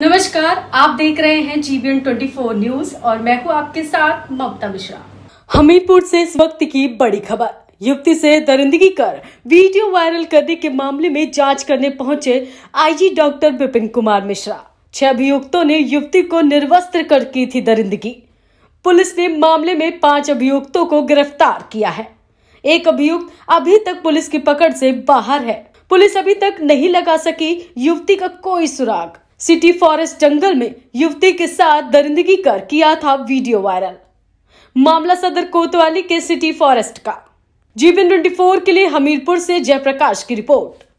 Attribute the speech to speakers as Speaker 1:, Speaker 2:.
Speaker 1: नमस्कार, आप देख रहे हैं GBN 24 न्यूज और मैं हूं आपके साथ ममता मिश्रा। हमीरपुर से इस वक्त की बड़ी खबर। युवती से दरिंदगी कर वीडियो वायरल करने के मामले में जांच करने पहुंचे IG डॉक्टर विपिन कुमार मिश्रा। 6 अभियुक्तों ने युवती को निर्वस्त्र कर की थी दरिंदगी। पुलिस ने मामले में 5 अभियुक्तों को गिरफ्तार किया है। एक अभियुक्त अभी तक पुलिस की पकड़ से बाहर है। पुलिस अभी तक नहीं लगा सकी युवती का कोई सुराग। सिटी फॉरेस्ट जंगल में युवती के साथ दरिंदगी कर किया था वीडियो वायरल। मामला सदर कोतवाली के सिटी फॉरेस्ट का। GBN 24 के लिए हमीरपुर से जयप्रकाश की रिपोर्ट।